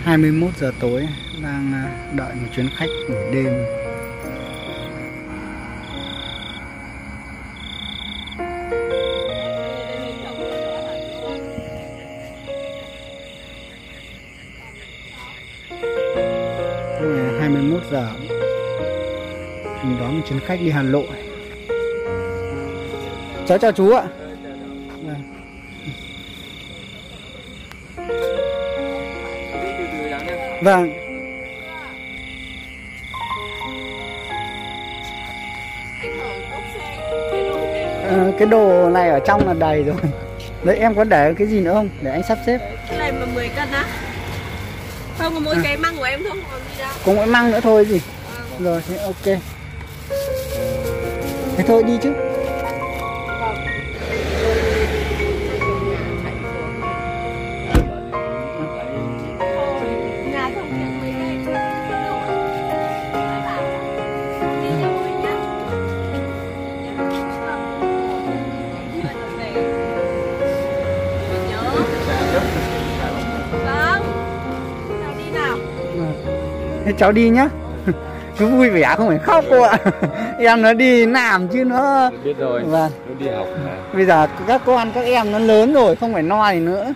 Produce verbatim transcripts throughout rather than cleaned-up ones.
hai mươi mốt giờ tối, đang đợi một chuyến khách nghỉ đêm. hai mươi mốt giờ mình đón một chuyến khách đi Hà Nội. Cháu chào chú ạ. Vâng. À, cái đồ này ở trong là đầy rồi. Đấy, em có để cái gì nữa không? Để anh sắp xếp. Cái này mà mười cân á? Không, có mỗi à. Cái măng của em không còn gì đâu. Có mỗi măng nữa thôi gì. À. Rồi, thế ok. Thế thôi đi chứ. Thế cháu đi nhá. Chú vui vẻ không phải khóc cô ạ. Em nó đi làm chứ nó biết rồi. Vâng. Nó đi học mà. Bây giờ các con các em nó lớn rồi, không phải no gì nữa.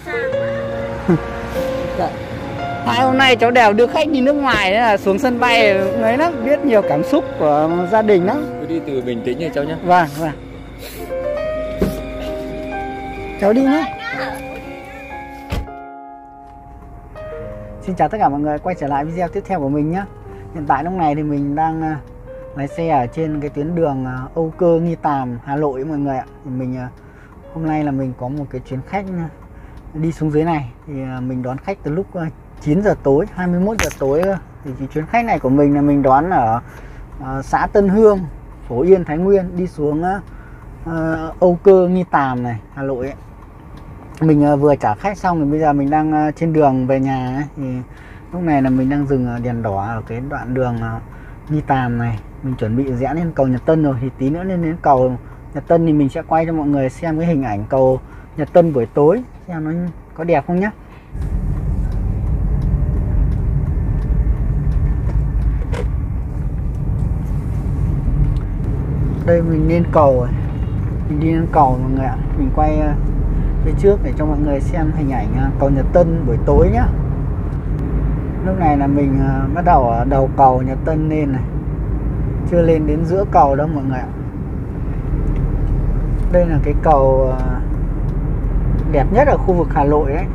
Dạ. Hai hôm nay cháu đều đưa khách đi nước ngoài đấy, là xuống sân bay ấy lắm, biết nhiều cảm xúc của gia đình lắm. Cứ đi từ bình tĩnh nha cháu nhé. Vâng, vâng. Cháu đi nhé. Xin chào tất cả mọi người, quay trở lại video tiếp theo của mình nhé. Hiện tại lúc này thì mình đang uh, lái xe ở trên cái tuyến đường uh, Âu Cơ Nghi Tàm Hà Nội mọi người ạ. Thì mình uh, hôm nay là mình có một cái chuyến khách uh, đi xuống dưới này. Thì uh, mình đón khách từ lúc uh, chín giờ tối, hai mươi mốt giờ tối. Uh, thì cái chuyến khách này của mình là mình đón ở uh, xã Tân Hương, Phổ Yên, Thái Nguyên, đi xuống uh, uh, Âu Cơ Nghi Tàm này, Hà Nội ấy. Mình uh, vừa trả khách xong thì bây giờ mình đang uh, trên đường về nhà ấy. Thì lúc này là mình đang dừng uh, đèn đỏ ở cái đoạn đường uh, Nghi Tàm này. Mình chuẩn bị rẽ lên cầu Nhật Tân rồi, thì tí nữa lên đến cầu Nhật Tân thì mình sẽ quay cho mọi người xem cái hình ảnh cầu Nhật Tân buổi tối, xem nó có đẹp không nhé. Đây mình lên cầu rồi, mình đi lên cầu mọi người ạ. Mình quay uh, phía trước để cho mọi người xem hình ảnh cầu Nhật Tân buổi tối nhá. Lúc này là mình uh, bắt đầu ở đầu cầu Nhật Tân lên này, chưa lên đến giữa cầu đâu mọi người ạ. Đây là cái cầu uh, đẹp nhất ở khu vực Hà Nội đấy.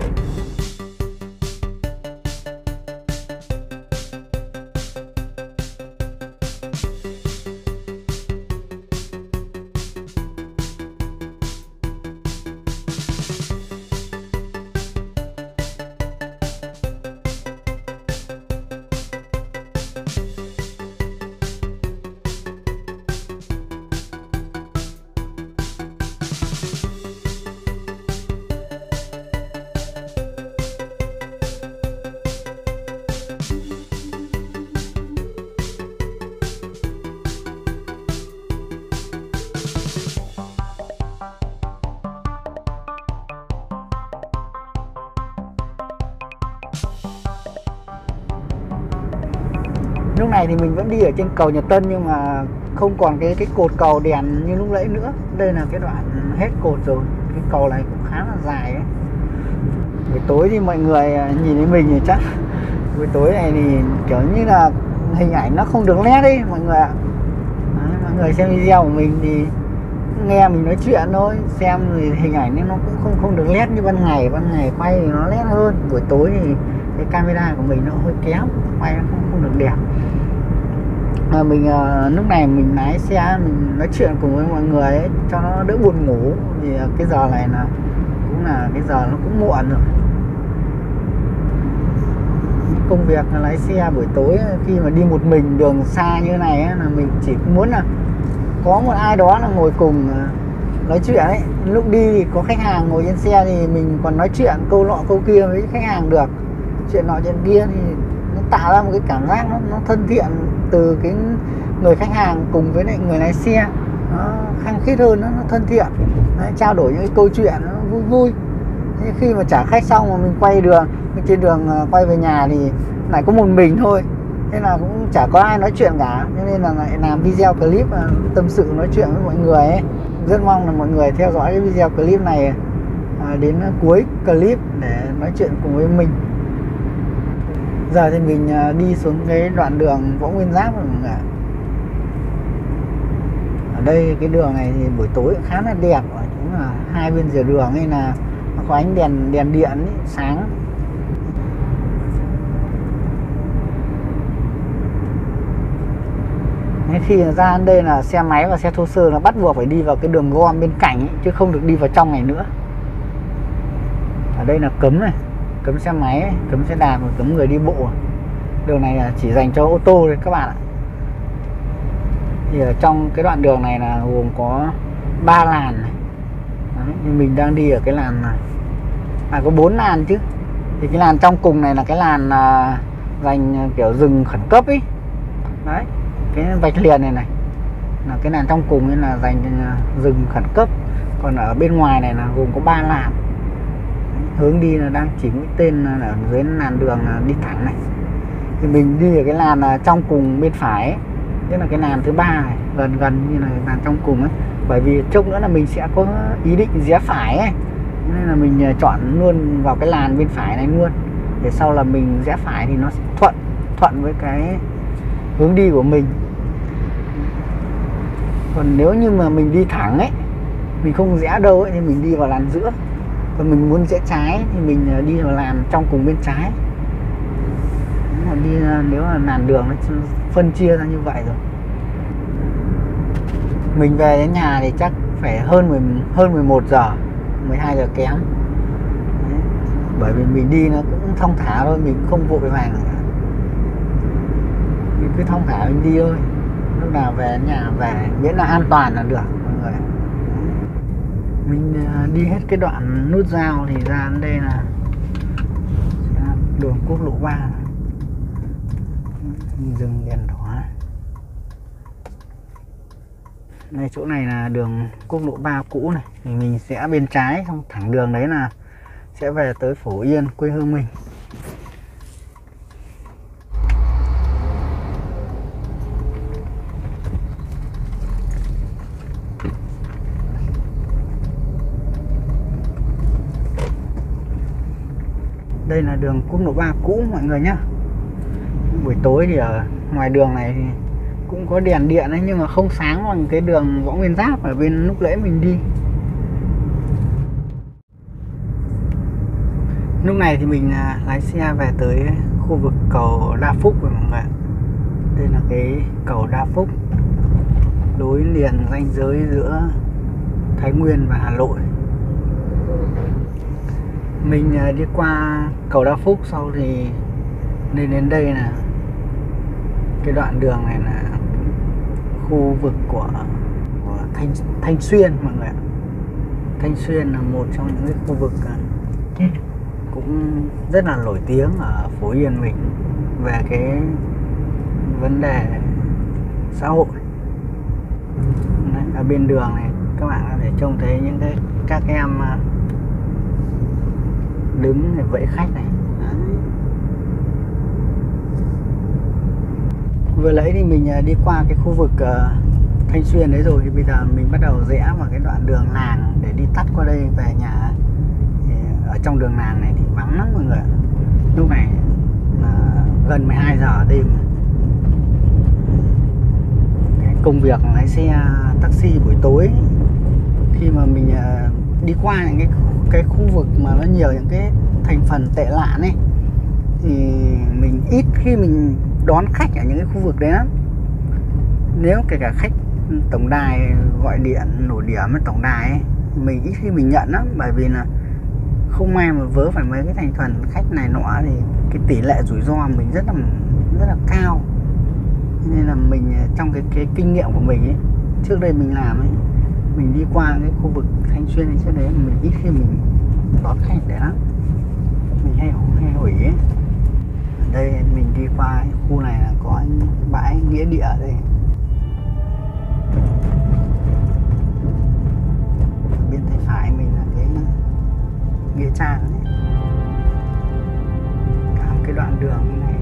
Lúc này thì mình vẫn đi ở trên cầu Nhật Tân nhưng mà không còn cái cái cột cầu đèn như lúc nãy nữa. Đây là cái đoạn hết cột rồi. Cái cầu này cũng khá là dài ấy. Buổi tối thì mọi người nhìn thấy mình thì chắc buổi tối này thì kiểu như là hình ảnh nó không được nét đi mọi người ạ. Đấy, mọi người xem video của mình thì nghe mình nói chuyện thôi, xem thì hình ảnh nó cũng không không được nét như ban ngày. Ban ngày quay thì nó nét hơn. Buổi tối thì cái camera của mình nó hơi kém, quay nó không, không được đẹp. À, mình uh, lúc này mình lái xe mình nói chuyện cùng với mọi người ấy, cho nó đỡ buồn ngủ, vì uh, cái giờ này là cũng là cái giờ nó cũng muộn rồi. Công việc là lái xe buổi tối khi mà đi một mình đường xa như này ấy, là mình chỉ muốn là có một ai đó là ngồi cùng uh, nói chuyện ấy. Lúc đi thì có khách hàng ngồi trên xe thì mình còn nói chuyện câu nọ câu kia với khách hàng được, chuyện nọ chuyện kia thì nó tạo ra một cái cảm giác nó, nó thân thiện từ cái người khách hàng cùng với lại người lái xe, nó khăng khít hơn, nó, nó thân thiện. Đấy, trao đổi những cái câu chuyện nó vui vui. Thế khi mà trả khách xong mà mình quay đường trên đường quay về nhà thì lại có một mình thôi, thế là cũng chả có ai nói chuyện cả, cho nên là lại làm video clip tâm sự nói chuyện với mọi người ấy. Rất mong là mọi người theo dõi cái video clip này đến cuối clip để nói chuyện cùng với mình. Giờ thì mình đi xuống cái đoạn đường Võ Nguyên Giáp rồi mọi người. Ở đây cái đường này thì buổi tối khá là đẹp, cũng là hai bên rìa đường ấy là có ánh đèn đèn điện ấy, sáng. Thế khi ra đây là xe máy và xe thô sơ nó bắt buộc phải đi vào cái đường gom bên cạnh ấy, chứ không được đi vào trong này nữa. Ở đây là cấm này, cấm xe máy, cấm xe đạp và cấm người đi bộ. Đường này là chỉ dành cho ô tô thôi các bạn ạ. Thì ở trong cái đoạn đường này là gồm có ba làn này. Đấy, thì mình đang đi ở cái làn này. À có bốn làn chứ. Thì cái làn trong cùng này là cái làn à, dành kiểu dừng khẩn cấp ấy. Đấy, cái vạch liền này này là cái làn trong cùng ấy là dành dừng khẩn cấp. Còn ở bên ngoài này là gồm có ba làn. Đấy, hướng đi là đang chỉ mũi tên là ở dưới làn đường là đi thẳng này. Thì mình đi ở cái làn là trong cùng bên phải ấy. Tức là cái làn thứ ba này, gần gần như là làn trong cùng ấy. Bởi vì chốc nữa là mình sẽ có ý định rẽ phải ấy, nên là mình chọn luôn vào cái làn bên phải này luôn, để sau là mình rẽ phải thì nó sẽ thuận thuận với cái hướng đi của mình. Còn nếu như mà mình đi thẳng ấy, mình không rẽ đâu ấy, thì mình đi vào làn giữa. Còn mình muốn rẽ trái thì mình đi vào làn trong cùng bên trái. Đi, nếu là làn đường nó phân chia ra như vậy rồi. Mình về đến nhà thì chắc phải hơn mười, hơn mười một giờ, mười hai giờ kém. Đấy. Bởi vì mình đi nó cũng thong thả thôi, mình không vội vàng. Mình cứ thong thả mình đi thôi. Lúc nào về đến nhà về, miễn là an toàn là được mọi người. Mình đi hết cái đoạn nút giao thì ra đến đây là đường quốc lộ ba. Dừng đèn đỏ này. Đây chỗ này là đường quốc lộ ba cũ này, thì mình sẽ bên trái, xong thẳng đường đấy là sẽ về tới Phổ Yên, quê hương mình. Đây là đường quốc lộ ba cũ mọi người nhé. Buổi tối thì ở ngoài đường này thì cũng có đèn điện ấy, nhưng mà không sáng bằng cái đường Võ Nguyên Giáp ở bên lúc nãy mình đi. Lúc này thì mình lái xe về tới khu vực cầu Đa Phúc rồi mọi người. Đây là cái cầu Đa Phúc, nối liền ranh giới giữa Thái Nguyên và Hà Nội. Mình đi qua cầu Đa Phúc sau thì lên đến đây là cái đoạn đường này là khu vực của, của Thanh Thanh Xuyên mọi người ạ. Thanh Xuyên là một trong những cái khu vực cũng rất là nổi tiếng ở Phú Yên mình về cái vấn đề xã hội. Đấy, ở bên đường này các bạn có thể trông thấy những cái các em đứng để vẫy khách này. Đấy. Vừa nãy thì mình đi qua cái khu vực uh, Thanh Xuyên đấy rồi, thì bây giờ mình bắt đầu rẽ vào cái đoạn đường làng để đi tắt qua đây về nhà. Thì ở trong đường làng này thì vắng lắm mọi người. Lúc này là gần mười hai giờ đêm. Cái công việc lái xe taxi buổi tối, khi mà mình uh, đi qua những cái cái khu vực mà nó nhiều những cái thành phần tệ nạn ấy, thì mình ít khi mình đón khách ở những cái khu vực đấy lắm. Nếu kể cả khách tổng đài gọi điện nổ điểm với tổng đài ấy, mình ít khi mình nhận lắm, bởi vì là không may mà vớ phải mấy cái thành phần khách này nọ thì cái tỷ lệ rủi ro mình rất là rất là cao. Nên là mình trong cái cái kinh nghiệm của mình ấy, trước đây mình làm ấy, mình đi qua cái khu vực Thanh Xuyên này trước đấy mình ít khi mình đón khách để lắm, mình hay hay hủy ấy. Ở đây mình đi qua cái khu này là có bãi nghĩa địa ở đây. Bên tay phải mình là cái nghĩa trang ấy. đoạn đường như này,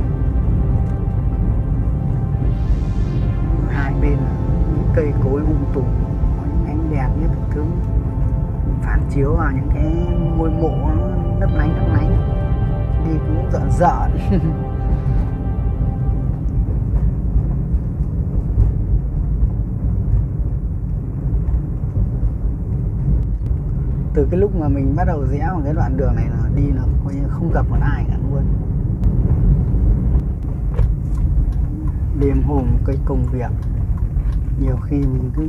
hai bên là những cây cối um tùm, có những ánh đèn nhất thứ phản chiếu vào những cái ngôi mộ lấp lánh lấp lánh, đi cũng rợn rợn. Từ cái lúc mà mình bắt đầu rẽ vào cái đoạn đường này là đi là coi như không gặp một ai cả luôn. Đêm hôm cái công việc, nhiều khi mình cứ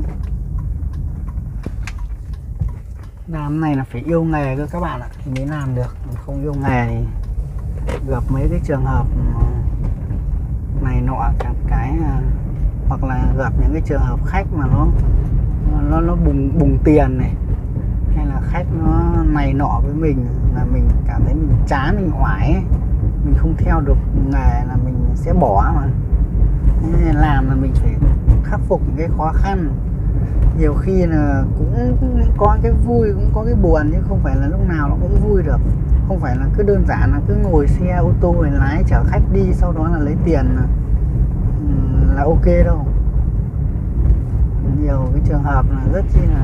làm này là phải yêu nghề cơ các bạn ạ thì mới làm được, không yêu nghề thì gặp mấy cái trường hợp này nọ cả cái, hoặc là gặp những cái trường hợp khách mà nó nó nó bùng bùng tiền này, hay là khách nó này nọ với mình là mình cảm thấy mình chán, mình oải ấy. Mình không theo được nghề là mình sẽ bỏ mà. Nên làm là mình phải khắc phục những cái khó khăn. Nhiều khi là cũng, cũng có cái vui cũng có cái buồn, chứ không phải là lúc nào nó cũng vui được. Không phải là cứ đơn giản là cứ ngồi xe ô tô này lái chở khách đi sau đó là lấy tiền là, là ok đâu. Nhiều cái trường hợp là rất chi là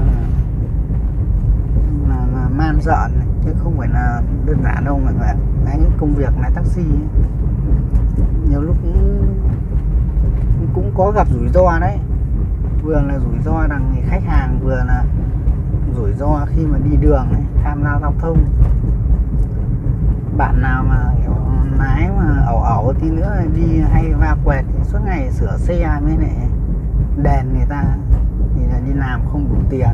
là, là man rợn chứ không phải là đơn giản đâu mọi người ạ. Đấy, những công việc lái taxi ấy, nhiều lúc cũng, cũng có gặp rủi ro đấy. Vừa là rủi ro đằng người khách hàng, vừa là rủi ro khi mà đi đường ấy, tham gia giao thông. Bạn nào mà kiểu lái mà ẩu ẩu tí nữa đi hay va quẹt thì suốt ngày sửa xe mới lại đèn người ta thì là đi làm không đủ tiền.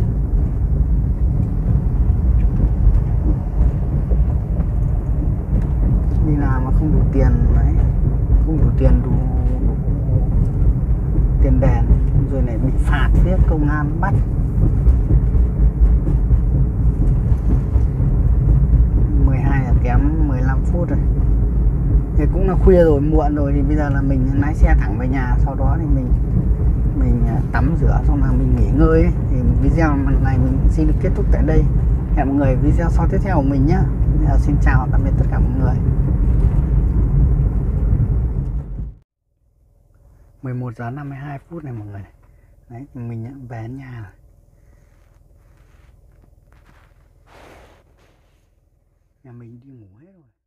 Đi làm mà không đủ tiền đấy, không đủ tiền đủ, đủ tiền đèn rồi lại bị phạt tiếp, công an bắt. Mười hai giờ kém mười lăm phút rồi, thì cũng là khuya rồi, muộn rồi, thì bây giờ là mình lái xe thẳng về nhà, sau đó thì mình mình tắm rửa xong là mình nghỉ ngơi ấy. Thì video này mình xin được kết thúc tại đây. Hẹn mọi người video sau tiếp theo của mình nhé. Xin chào tạm biệt tất cả mọi người. Mười một giờ năm mươi hai phút này mọi người. Đấy, mình về đến nhà rồi. Nhà mình đi ngủ hết rồi.